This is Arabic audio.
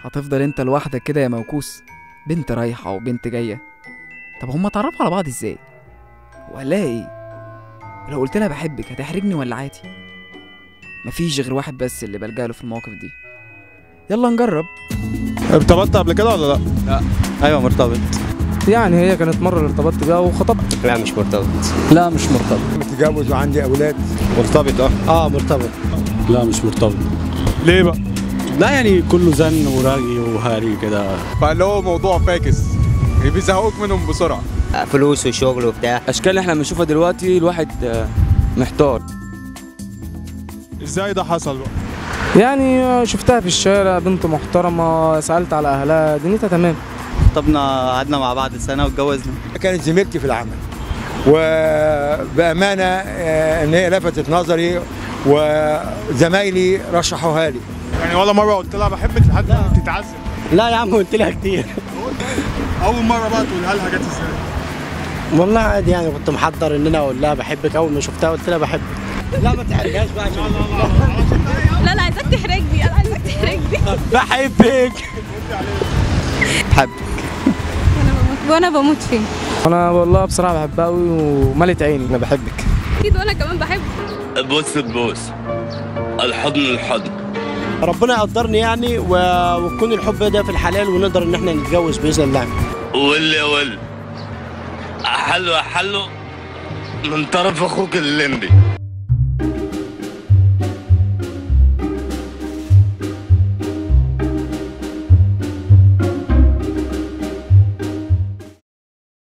هتفضل انت لوحدك كده يا موكوس؟ بنت رايحة وبنت جاية. طب هما اتعرفوا على بعض ازاي؟ ولا ايه؟ لو قلت لها بحبك هتحرجني ولا عادي؟ مفيش غير واحد بس اللي بلجأ له في المواقف دي. يلا نجرب. ارتبطت قبل كده ولا لا؟ لا. ايوه مرتبط. يعني هي كانت مرة اللي ارتبطت بيها وخطبت. لا مش مرتبط. لا مش مرتبط. متجوز وعندي اولاد. مرتبط مرتبط. لا مش مرتبط. ليه بقى؟ لا يعني كله زن وراجي وهاري كده. فاللي هو موضوع فاكس بيزهقوك منهم بسرعه. فلوس وشغل وبتاع. الاشكال اللي احنا بنشوفها دلوقتي الواحد محتار. ازاي ده حصل بقى؟ يعني شفتها في الشارع، بنت محترمة، سألت على أهلها، دنيتها تمام. خطبنا قعدنا مع بعض سنة واتجوزنا. كانت زميلتي في العمل، وبأمانة إن هي لفتت نظري وزمايلي رشحوها لي. يعني ولا مرة قلت لها بحبك لحد ما تتعذب؟ لا يا عم قلت لها كتير. أول مرة بقى تقولها لها جت ازاي؟ والله عادي يعني، كنت محضر ان انا اقول لها بحبك، اول ما شفتها قلت لها بحبك. لا ما تحرجهاش بقى عشان لا لا عايزاك تحرجني، انا عايزاك تحرجني. بحبك. بحبك. وانا بموت فيه. أنا والله بصراحة بحبها أوي وملت عيني. انا بحبك. اكيد وانا كمان بحبه. البوس البوس، الحضن الحضن. ربنا يقدرني يعني ويكون الحب ده في الحلال ونقدر ان احنا نتجوز باذن الله. واللي حلو حلو من طرف اخوك الليمبي.